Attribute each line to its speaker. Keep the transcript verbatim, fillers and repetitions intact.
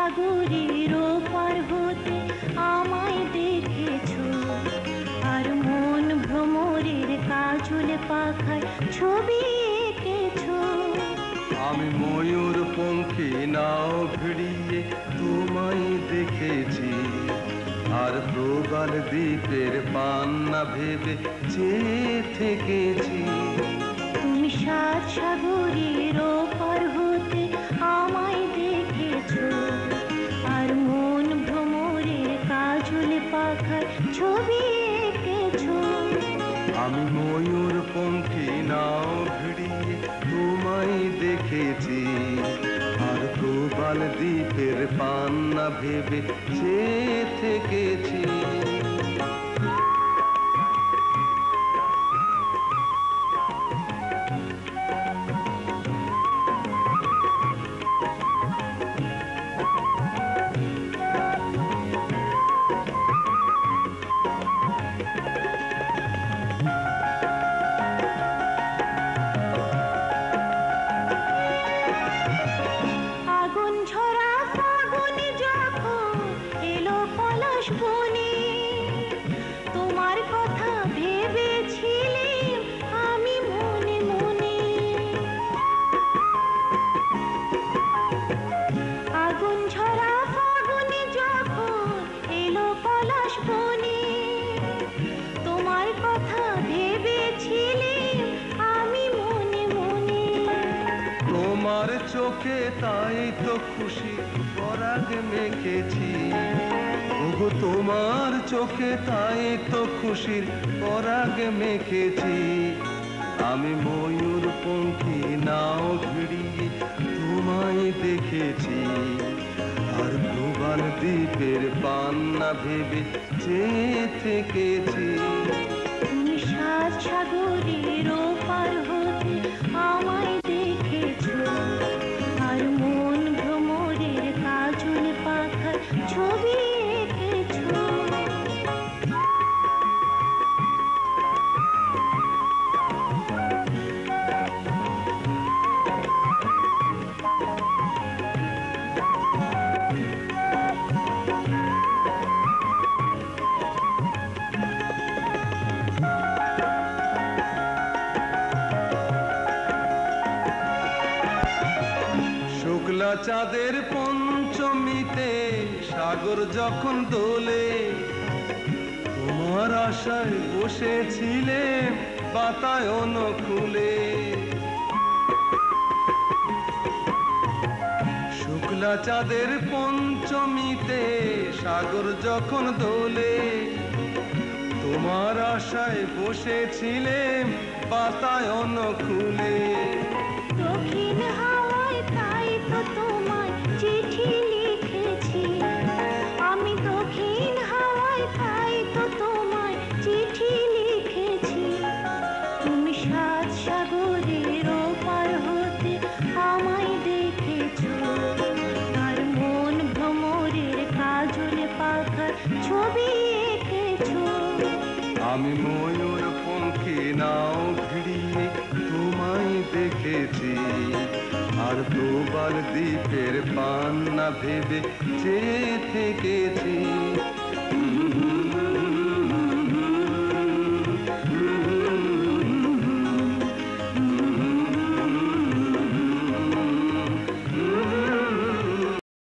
Speaker 1: সাগরের ওপার হতে আমায় দেখেছো, আর মন ভ্রমরের কাজল পাখায় ছবি এঁকেছো।
Speaker 2: আমি ময়ূর পঙ্খী নাও ভিড়িয়ে তোমায় দেখেছি, আর প্রবাল দ্বীপের পান্না ভেবে চেয়ে থেকেছি।
Speaker 1: তুমি সাত সাগরের ওপার হতে আমায় দেখেছো, আর মন ভ্রমরের কাজল পাখায় ছবি এঁকেছো।
Speaker 2: আমি ময়ূর পঙ্খী নাও ভিড়িয়ে তোমায় দেখেছি, আর প্রবাল দ্বীপের পান্না ভেবে চেয়ে থেকেছি।
Speaker 1: তোমার কথা ভেবেছিলাম আমি মনে মনে। আগুন ঝরা ফাগুনে যখন এলো পলাশ বনে, তোমার কথা ভেবেছিলাম আমি মনে মনে।
Speaker 2: তোমার চোখে তাই তো খুশি পরাগ মেখেছি, ওগো তোমার চোখে তাই তো খুশির পরাগ মেখেছি। আমি ময়ূর পঙ্খী নাও ভিড়িয়ে তোমায় দেখেছি, আর প্রবাল দ্বীপের পান্না ভেবে চেয়ে থেকেছি।
Speaker 1: তুমি সাত সাগরের ওপার হতে আমায় দেখেছো, আর মন ভ্রমরের কাজল পাখায় ছবি এঁকেছো।
Speaker 2: শুক্লা চাঁদের পঞ্চমীতে সাগর যখন দোলে, তোমার আশায় বসেছিলে বাতায়ন খুলে। শুক্লা চাঁদের পঞ্চমীতে সাগর যখন দোলে, তোমার আশায় বসেছিলেম বাতায়ন খুলে।
Speaker 1: দক্ষিণ হাওয়ায় তাই তো তোমায় চিঠি লিখেছি, আমি দক্ষিণ হাওয়ায় তাই তো তোমায় চিঠি লিখেছি। তুমি সাত সাগরের ওপার হতে আমায় দেখেছো, আর মন ভ্রমরের কাজল পাখার ছবি এঁকেছো।
Speaker 2: আমি ময়ূর পঙ্খী নাও ভিড়িয়ে তোমায় দেখেছি, আর প্রবাল দ্বীপের পান্না ভেবে চেয়ে থেকেছি।